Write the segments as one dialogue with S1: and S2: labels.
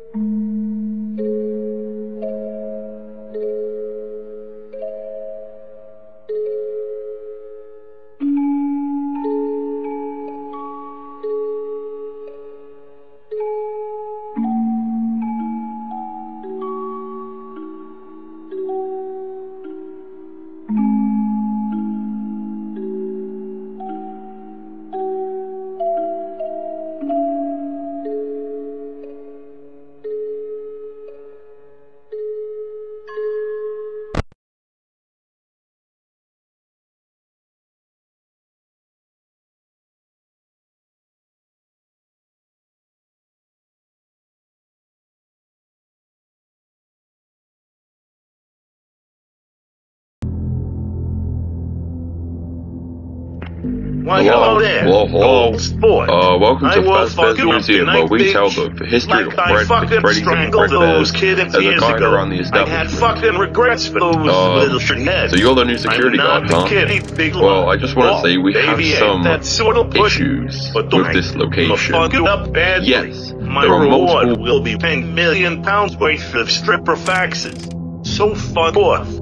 S1: Why, hello there.
S2: Hello.
S1: Sport.
S2: Welcome to
S1: will
S2: Fazbear's
S1: fuck you up
S2: Museum,
S1: tonight,
S2: where we
S1: bitch.
S2: tell the history
S1: Like
S2: of
S1: I fucking
S2: Freddy's and
S1: strangled those
S2: Fredbear's
S1: kids
S2: as a
S1: years
S2: guide
S1: ago.
S2: around the
S1: I
S2: establishment.
S1: had fucking regrets for those little shitty heads.
S2: So you're the new security
S1: I'm
S2: guard,
S1: not
S2: huh?
S1: the kid, he big
S2: Well,
S1: lie.
S2: I just want to say we have
S1: baby,
S2: some
S1: that sort of pussy.
S2: issues
S1: But
S2: with this location.
S1: Fuck you up badly.
S2: Yes,
S1: My
S2: there are
S1: reward
S2: multiple...
S1: will be £10 million worth of stripper faxes. So fuck off.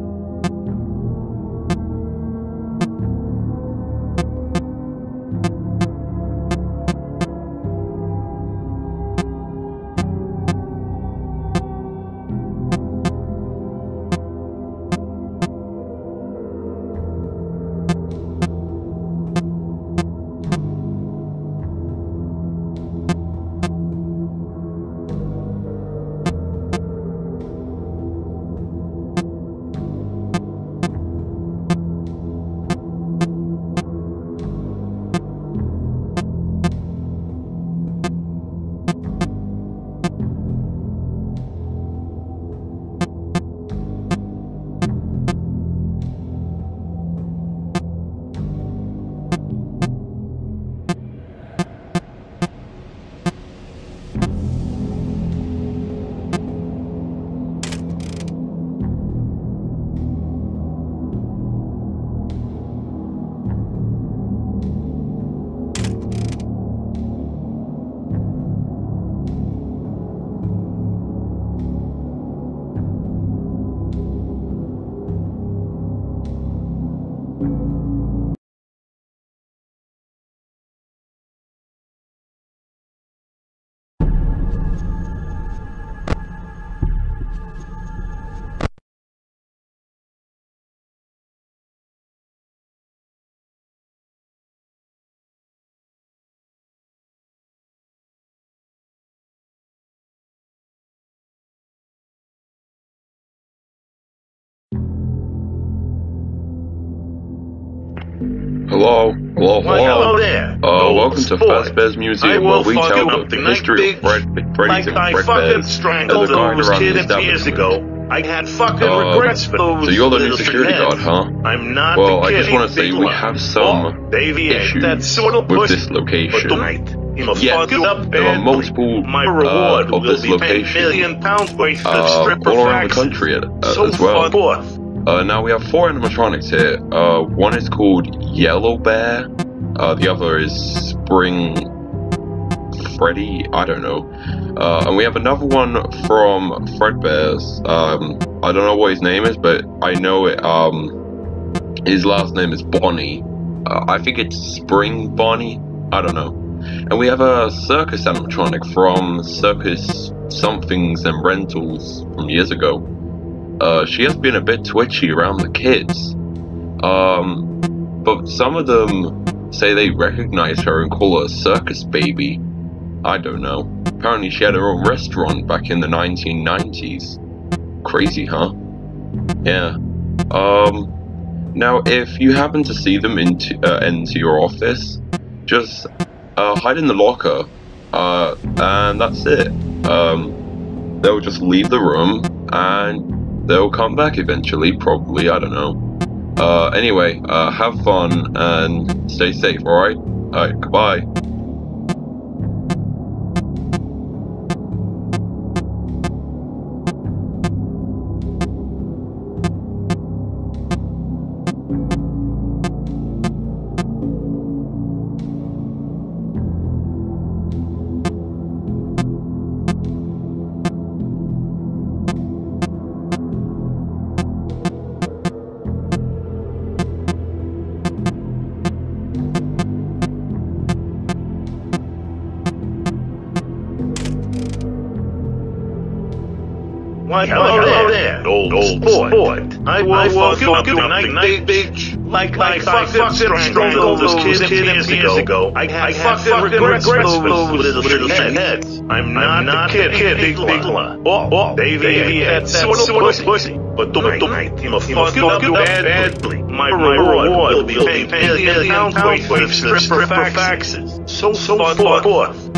S2: Hello.
S1: Why, hello there.
S2: Welcome to Fazbear's Museum, where we tell the history of Freddy's and Fredbear's as a guide around the establishment.
S1: I had fucking regrets for those.
S2: So you're the new security guard, huh?
S1: I'm not
S2: well,
S1: the kid.
S2: I just want to say we have some issues with this location. Yes, there are multiple of this location all around the country as well. Now we have 4 animatronics here. One is called Yellow Bear. The other is Spring Freddy. I don't know. And we have another one from Fredbear's. I don't know what his name is, but I know it. His last name is Bonnie. I think it's Spring Bonnie. I don't know. And we have a circus animatronic from Circus Somethings and Rentals from years ago. She has been a bit twitchy around the kids. But some of them say they recognize her and call her a circus baby. I don't know. Apparently she had her own restaurant back in the 1990s. Crazy, huh? Yeah. Now if you happen to see them into your office, just hide in the locker, and that's it. They'll just leave the room, and they'll come back eventually, probably, I don't know. Anyway, have fun, and stay safe, alright? Alright, goodbye.
S1: Why, hello there, old sport. I will fuck you up tonight, bitch. Like I fucking strangled this kid years ago. I fucking regret those little heads. I'm not a kid, big fella. Oh, baby, that's sort of pussy. But tonight, I'm a fuck you up badly. My reward will be paying £1 million for stripper faxes. So forth.